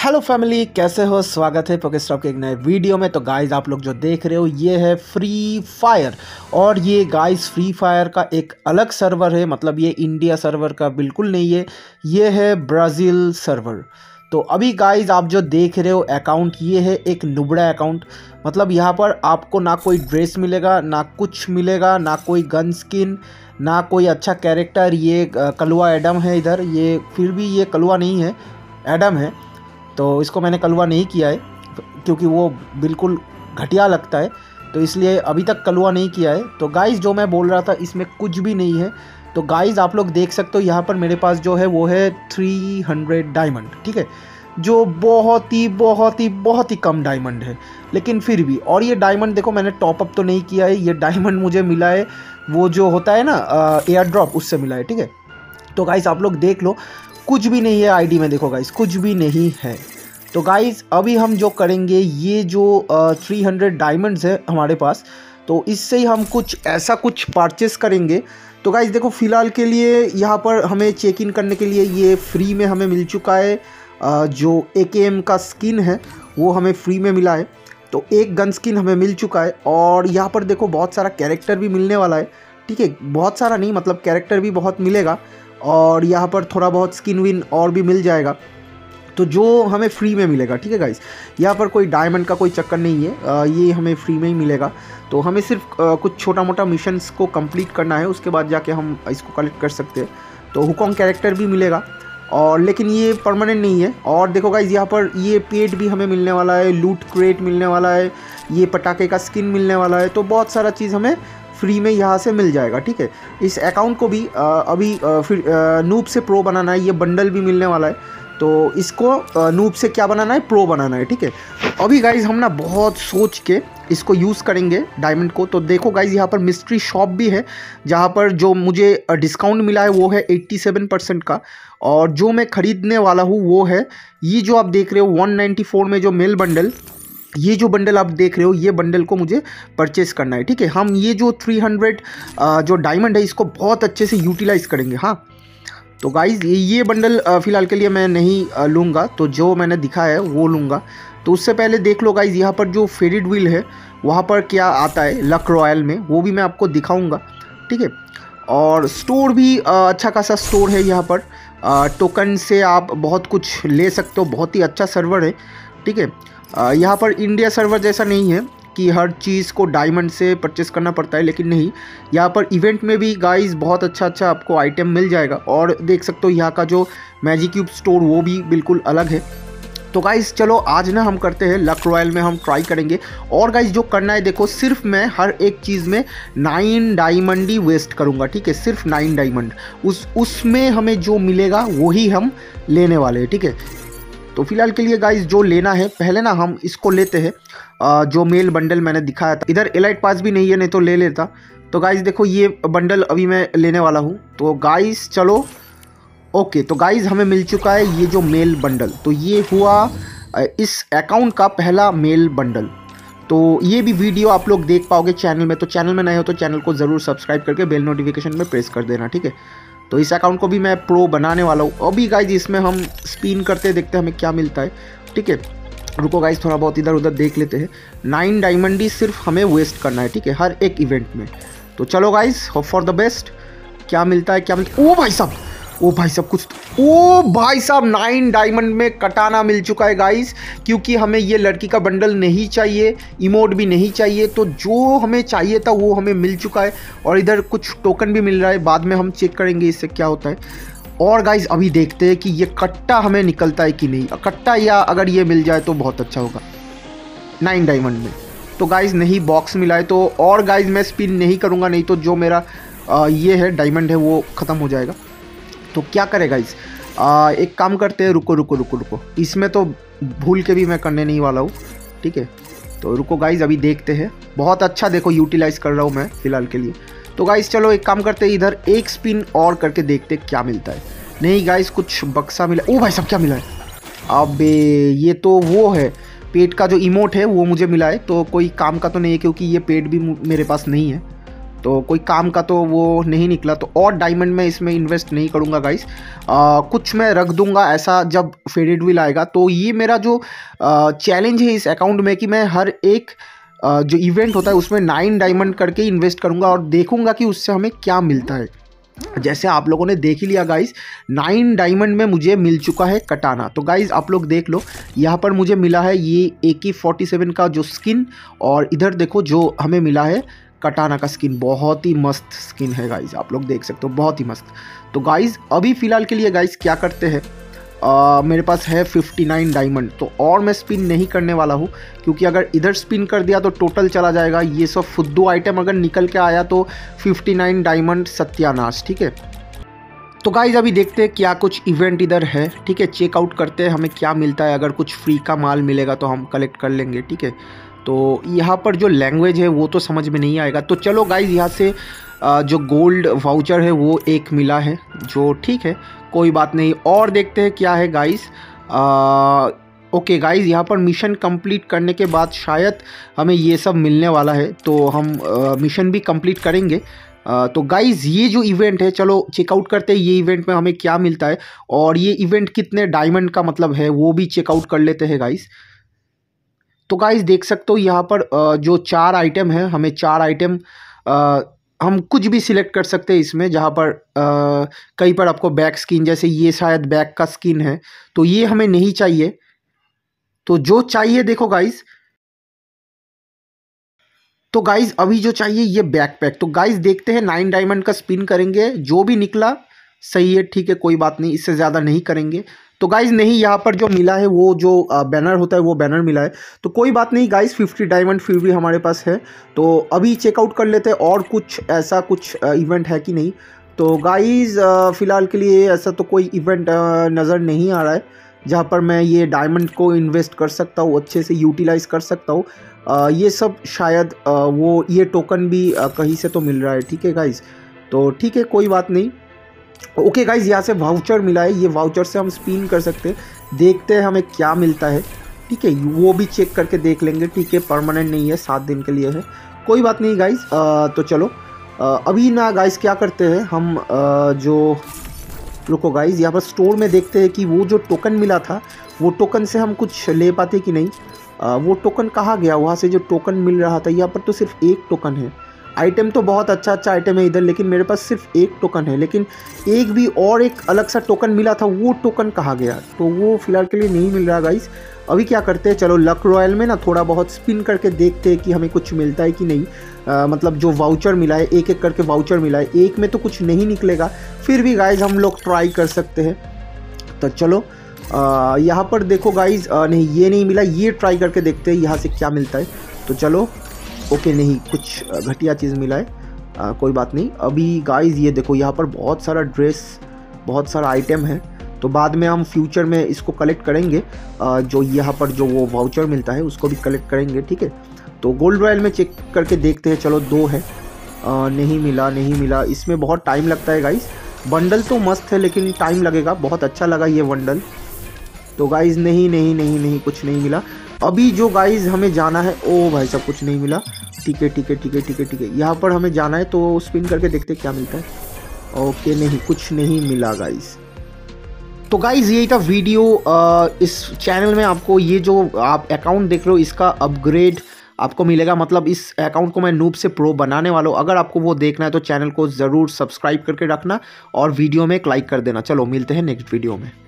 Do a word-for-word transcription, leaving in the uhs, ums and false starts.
Hello family, कैसे हो। स्वागत है पोकेस्टॉप के एक नए वीडियो में। तो गाइस आप लोग जो देख रहे हो ये है फ्री फायर, और ये गाइस फ्री फायर का एक अलग सर्वर है। मतलब ये इंडिया सर्वर का बिल्कुल नहीं है, ये है ब्राज़ील सर्वर। तो अभी गाइस आप जो देख रहे हो अकाउंट, ये है एक नुबड़ा अकाउंट। मतलब यहाँ पर आपको ना कोई ड्रेस मिलेगा, ना कुछ मिलेगा, ना कोई गन स्किन, ना कोई अच्छा कैरेक्टर। ये कलवा एडम है इधर, ये फिर भी ये कलवा नहीं है, एडम है। तो इसको मैंने कलवा नहीं किया है क्योंकि वो बिल्कुल घटिया लगता है, तो इसलिए अभी तक कलवा नहीं किया है। तो गाइस जो मैं बोल रहा था इसमें कुछ भी नहीं है। तो गाइस आप लोग देख सकते हो यहाँ पर मेरे पास जो है वो है थ्री हंड्रेड डायमंड, ठीक है, जो बहुत ही बहुत ही बहुत ही कम डायमंड है, लेकिन फिर भी। और ये डायमंड देखो, मैंने टॉपअप तो नहीं किया है, ये डायमंड मुझे मिला है वो जो होता है ना एयर ड्रॉप, उससे मिला है, ठीक है। तो गाइस आप लोग देख लो, कुछ भी नहीं है आईडी में, देखो गाइस कुछ भी नहीं है। तो गाइस अभी हम जो करेंगे, ये जो थ्री हंड्रेड डायमंड्स है हमारे पास, तो इससे ही हम कुछ ऐसा कुछ परचेस करेंगे। तो गाइस देखो, फ़िलहाल के लिए यहाँ पर हमें चेक इन करने के लिए ये फ्री में हमें मिल चुका है। आ, जो ए के एम का स्किन है वो हमें फ्री में मिला है। तो एक गन स्किन हमें मिल चुका है, और यहाँ पर देखो बहुत सारा कैरेक्टर भी मिलने वाला है, ठीक है। बहुत सारा नहीं, मतलब कैरेक्टर भी बहुत मिलेगा, और यहाँ पर थोड़ा बहुत स्किन विन और भी मिल जाएगा, तो जो हमें फ्री में मिलेगा, ठीक है गाइस। यहाँ पर कोई डायमंड का कोई चक्कर नहीं है, आ, ये हमें फ्री में ही मिलेगा। तो हमें सिर्फ आ, कुछ छोटा मोटा मिशंस को कंप्लीट करना है, उसके बाद जाके हम इसको कलेक्ट कर सकते हैं। तो हुकॉन्ग कैरेक्टर भी मिलेगा, और लेकिन ये परमानेंट नहीं है। और देखो गाइस यहाँ पर ये पेट भी हमें मिलने वाला है, लूट क्रेट मिलने वाला है, ये पटाखे का स्किन मिलने वाला है। तो बहुत सारा चीज़ हमें फ्री में यहाँ से मिल जाएगा, ठीक है। इस अकाउंट को भी आ, अभी आ, फिर नूब से प्रो बनाना है, ये बंडल भी मिलने वाला है। तो इसको नूब से क्या बनाना है, प्रो बनाना है, ठीक है। तो अभी गाइज हम ना बहुत सोच के इसको यूज़ करेंगे डायमंड को। तो देखो गाइज यहाँ पर मिस्ट्री शॉप भी है, जहाँ पर जो मुझे डिस्काउंट मिला है वो है सत्तासी परसेंट का, और जो मैं ख़रीदने वाला हूँ वो है ये जो आप देख रहे हो वन नाइन्टी फोर में जो मेल बंडल, ये जो बंडल आप देख रहे हो, ये बंडल को मुझे परचेस करना है, ठीक है। हम ये जो थ्री हंड्रेड जो डायमंड है इसको बहुत अच्छे से यूटिलाइज़ करेंगे। हाँ, तो गाइज़ ये बंडल फ़िलहाल के लिए मैं नहीं लूँगा, तो जो मैंने दिखाया है वो लूँगा। तो उससे पहले देख लो गाइज़ यहाँ पर जो फेडेड व्हील है वहाँ पर क्या आता है लक रॉयल में, वो भी मैं आपको दिखाऊँगा, ठीक है। और स्टोर भी अच्छा खासा स्टोर है यहाँ पर, टोकन से आप बहुत कुछ ले सकते हो, बहुत ही अच्छा सर्वर है, ठीक है। यहाँ पर इंडिया सर्वर जैसा नहीं है कि हर चीज़ को डायमंड से परचेस करना पड़ता है, लेकिन नहीं, यहाँ पर इवेंट में भी गाइस बहुत अच्छा अच्छा आपको आइटम मिल जाएगा। और देख सकते हो यहाँ का जो मैजिक क्यूब स्टोर वो भी बिल्कुल अलग है। तो गाइस चलो आज ना हम करते हैं लक रॉयल में, हम ट्राई करेंगे। और गाइस जो करना है देखो, सिर्फ मैं हर एक चीज़ में नाइन डायमंड ही वेस्ट करूँगा, ठीक है, सिर्फ नाइन डायमंड। उस उसमें हमें जो मिलेगा वही हम लेने वाले हैं, ठीक है। तो फिलहाल के लिए गाइस जो लेना है, पहले ना हम इसको लेते हैं, जो मेल बंडल मैंने दिखाया था। इधर एलाइट पास भी नहीं है, नहीं तो ले लेता। तो गाइस देखो ये बंडल अभी मैं लेने वाला हूँ। तो गाइस चलो, ओके, तो गाइस हमें मिल चुका है ये जो मेल बंडल। तो ये हुआ इस अकाउंट का पहला मेल बंडल। तो ये भी वीडियो आप लोग देख पाओगे चैनल में। तो चैनल में नए हो तो चैनल को ज़रूर सब्सक्राइब करके बेल नोटिफिकेशन में प्रेस कर देना, ठीक है। तो इस अकाउंट को भी मैं प्रो बनाने वाला हूँ। अभी गाइज इसमें हम स्पिन करते देखते हैं हमें क्या मिलता है, ठीक है। रुको गाइज थोड़ा बहुत इधर उधर देख लेते हैं। नाइन डायमंड ही सिर्फ हमें वेस्ट करना है, ठीक है, हर एक इवेंट में। तो चलो guys, hope for the best. क्या मिलता है, क्या मिलता है। ओ भाई साहब, ओ भाई साहब कुछ तो, ओ भाई साहब नाइन डायमंड में कटाना मिल चुका है गाइस, क्योंकि हमें ये लड़की का बंडल नहीं चाहिए, इमोट भी नहीं चाहिए। तो जो हमें चाहिए था वो हमें मिल चुका है, और इधर कुछ टोकन भी मिल रहा है, बाद में हम चेक करेंगे इससे क्या होता है। और गाइस अभी देखते हैं कि ये कट्टा हमें निकलता है कि नहीं, कट्टा, या अगर ये मिल जाए तो बहुत अच्छा होगा नाइन डायमंड में। तो गाइस नहीं, बॉक्स मिला है। तो और गाइस मैं स्पिन नहीं करूँगा, नहीं तो जो मेरा आ, ये है डायमंड है वो ख़त्म हो जाएगा। तो क्या करेगा इस आ, एक काम करते हैं, रुको रुको रुको रुको, इसमें तो भूल के भी मैं करने नहीं वाला हूँ, ठीक है। तो रुको गाइज अभी देखते हैं। बहुत अच्छा देखो यूटिलाइज़ कर रहा हूँ मैं फ़िलहाल के लिए। तो गाइज चलो एक काम करते हैं, इधर एक स्पिन और करके देखते क्या मिलता है। नहीं गाइज कुछ बक्सा मिला। ओ भाई साहब क्या मिला है, अबे ये तो वो है पेट का जो इमोट है वो मुझे मिला है। तो कोई काम का तो नहीं है, क्योंकि ये पेट भी मेरे पास नहीं है। तो कोई काम का तो वो नहीं निकला। तो और डायमंड में इसमें इन्वेस्ट नहीं करूँगा गाइस, कुछ मैं रख दूंगा ऐसा जब फेडेड व्हील आएगा। तो ये मेरा जो चैलेंज है इस अकाउंट में कि मैं हर एक आ, जो इवेंट होता है उसमें नाइन डायमंड करके इन्वेस्ट करूँगा और देखूँगा कि उससे हमें क्या मिलता है। जैसे आप लोगों ने देख ही लिया गाइस, नाइन डायमंड में मुझे मिल चुका है कटाना। तो गाइस आप लोग देख लो, यहाँ पर मुझे मिला है ये ए के फोर्टी सेवन का जो स्किन, और इधर देखो जो हमें मिला है कटाना का स्किन। बहुत ही मस्त स्किन है गाइस, आप लोग देख सकते हो, बहुत ही मस्त। तो गाइस अभी फ़िलहाल के लिए गाइस क्या करते हैं, Uh, मेरे पास है फिफ्टी नाइन डायमंड, तो और मैं स्पिन नहीं करने वाला हूँ, क्योंकि अगर इधर स्पिन कर दिया तो टोटल चला जाएगा। ये सब फुद्दू आइटम अगर निकल के आया तो फिफ्टी नाइन डायमंड सत्यानाश, ठीक है। तो गाइज अभी देखते हैं क्या कुछ इवेंट इधर है, ठीक है। चेकआउट करते हैं हमें क्या मिलता है। अगर कुछ फ्री का माल मिलेगा तो हम कलेक्ट कर लेंगे, ठीक है। तो यहाँ पर जो लैंग्वेज है वो तो समझ में नहीं आएगा। तो चलो गाइज यहाँ से जो गोल्ड वाउचर है वो एक मिला है, जो ठीक है, कोई बात नहीं। और देखते हैं क्या है गाइस। ओके गाइस, यहाँ पर मिशन कंप्लीट करने के बाद शायद हमें ये सब मिलने वाला है, तो हम आ, मिशन भी कंप्लीट करेंगे। आ, तो गाइस ये जो इवेंट है, चलो चेकआउट करते हैं ये इवेंट में हमें क्या मिलता है, और ये इवेंट कितने डायमंड का मतलब है वो भी चेकआउट कर लेते हैं गाइस। तो गाइस देख सकते हो यहाँ पर आ, जो चार आइटम है, हमें चार आइटम हम कुछ भी सिलेक्ट कर सकते हैं इसमें, जहाँ पर आ, कहीं पर आपको बैक स्किन, जैसे ये शायद बैक का स्किन है, तो ये हमें नहीं चाहिए। तो जो चाहिए देखो गाइस, तो गाइस अभी जो चाहिए ये बैकपैक। तो गाइस देखते हैं, नाइन डायमंड का स्पिन करेंगे, जो भी निकला सही है, ठीक है, कोई बात नहीं, इससे ज़्यादा नहीं करेंगे। तो गाइज नहीं, यहाँ पर जो मिला है वो जो बैनर होता है वो बैनर मिला है, तो कोई बात नहीं गाइज, फिफ्टी डायमंड फिर भी हमारे पास है। तो अभी चेकआउट कर लेते हैं और कुछ ऐसा कुछ इवेंट है कि नहीं। तो गाइज फ़िलहाल के लिए ऐसा तो कोई इवेंट नज़र नहीं आ रहा है जहाँ पर मैं ये डायमंड को इन्वेस्ट कर सकता हूँ, अच्छे से यूटिलाइज़ कर सकता हूँ। ये सब शायद आ, वो ये टोकन भी आ, कहीं से तो मिल रहा है, ठीक है गाइज। तो ठीक है, कोई बात नहीं। ओके गाइज, यहाँ से वाउचर मिला है, ये वाउचर से हम स्पिन कर सकते हैं, देखते हैं हमें क्या मिलता है, ठीक है। वो भी चेक करके देख लेंगे, ठीक है, परमानेंट नहीं है, सात दिन के लिए है, कोई बात नहीं गाइज। तो चलो आ, अभी ना गाइज क्या करते हैं हम, आ, जो रुको गाइज, यहाँ पर स्टोर में देखते हैं कि वो जो टोकन मिला था वो टोकन से हम कुछ ले पाते कि नहीं। आ, वो टोकन कहाँ गया, वहाँ से जो टोकन मिल रहा था, यहाँ पर तो सिर्फ एक टोकन है। आइटम तो बहुत अच्छा अच्छा आइटम है इधर, लेकिन मेरे पास सिर्फ एक टोकन है, लेकिन एक भी और एक अलग सा टोकन मिला था, वो टोकन कहाँ गया, तो वो फिलहाल के लिए नहीं मिल रहा गाइस। अभी क्या करते हैं, चलो लक रॉयल में ना थोड़ा बहुत स्पिन करके देखते हैं कि हमें कुछ मिलता है कि नहीं। आ, मतलब जो वाउचर मिला है, एक एक करके वाउचर मिला है, एक में तो कुछ नहीं निकलेगा, फिर भी गाइज हम लोग ट्राई कर सकते हैं। तो चलो यहाँ पर देखो गाइज, नहीं ये नहीं मिला, ये ट्राई करके देखते हैं यहाँ से क्या मिलता है। तो चलो ओके, नहीं कुछ घटिया चीज़ मिला है, आ, कोई बात नहीं। अभी गाइस ये देखो, यहाँ पर बहुत सारा ड्रेस, बहुत सारा आइटम है, तो बाद में हम फ्यूचर में इसको कलेक्ट करेंगे। आ, जो यहाँ पर जो वो वाउचर मिलता है उसको भी कलेक्ट करेंगे, ठीक है। तो गोल्ड रॉयल में चेक करके देखते हैं, चलो दो है, आ, नहीं मिला नहीं मिला, इसमें बहुत टाइम लगता है गाइस। बंडल तो मस्त है लेकिन टाइम लगेगा, बहुत अच्छा लगा ये बंडल। तो गाइस नहीं नहीं नहीं नहीं कुछ नहीं मिला। अभी जो गाइज हमें जाना है, ओ भाई साहब कुछ नहीं मिला, ठीक है ठीक है ठीक है ठीक है ठीक है, यहाँ पर हमें जाना है, तो स्पिन करके देखते हैं क्या मिलता है। ओके नहीं, कुछ नहीं मिला गाइज। तो गाइज यही था वीडियो। इस चैनल में आपको ये जो आप अकाउंट देख रहे हो इसका अपग्रेड आपको मिलेगा, मतलब इस अकाउंट को मैं नूब से प्रो बनाने वाला हूँ। अगर आपको वो देखना है तो चैनल को ज़रूर सब्सक्राइब करके रखना और वीडियो में एक लाइक कर देना। चलो मिलते हैं नेक्स्ट वीडियो में।